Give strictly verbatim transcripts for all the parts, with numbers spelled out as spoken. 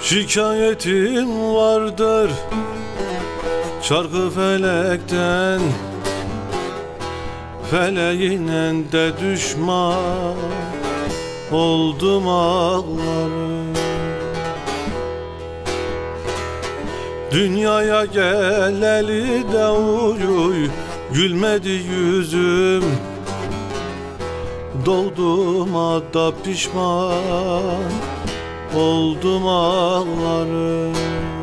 Şikayetim vardır çarkı felekten, feleğine de düşman oldum ağlarım. Dünyaya geleli de uy uy gülmedi yüzüm, doğduğuma da pişman oldum ağlarım.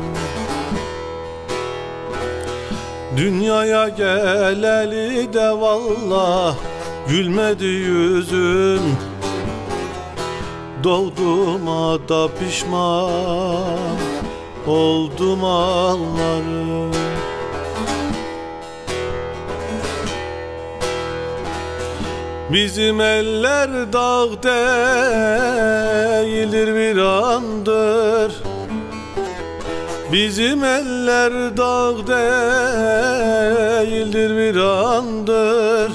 Dünyaya geleli de vallah gülmedi yüzüm, doğduğuma da pişman oldum ağlarım. Bizim eller dağ değildir bir andır, bizim eller dağ değildir bir andır.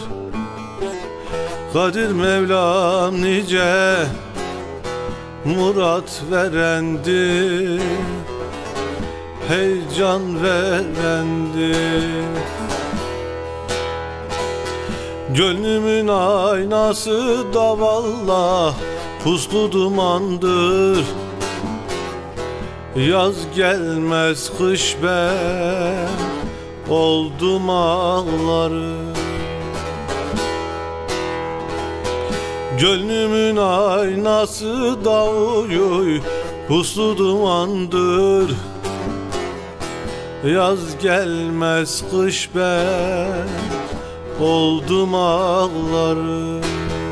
Kadir Mevlam nice murat verendi, heyecan verendi. Gönlümün aynası da vallah puslu dumandır. Yaz gelmez kış ben oldum ağlarım. Gönlümün aynası da uy uy puslu dumandır. Yaz gelmez kış ben oldum ağlarım.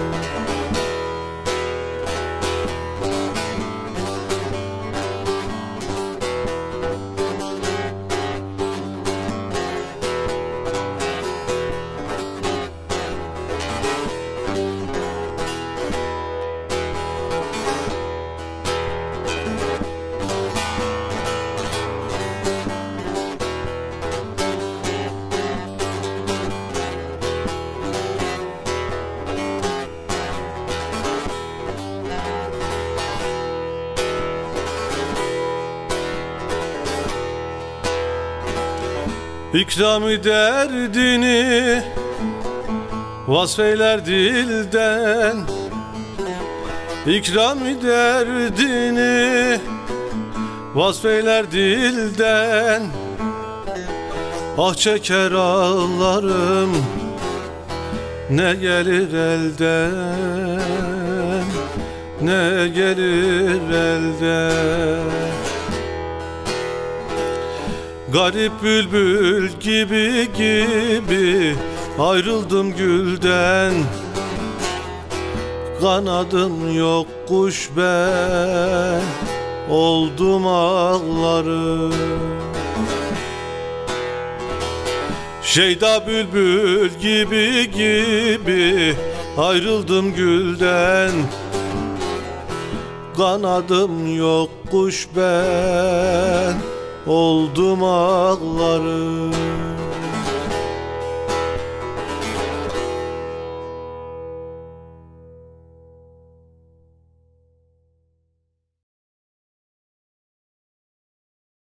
İkram-ı derdini vasfeyler dilden, İkram-ı derdini vasfeyler dilden. Ah çeker ağlarım ne gelir elden, ne gelir elden. Garip bülbül gibi gibi ayrıldım gülden. Kanadım yok kuş ben oldum ağlarım. Şeyda bülbül gibi gibi ayrıldım gülden. Kanadım yok kuş ben oldum ağlarım.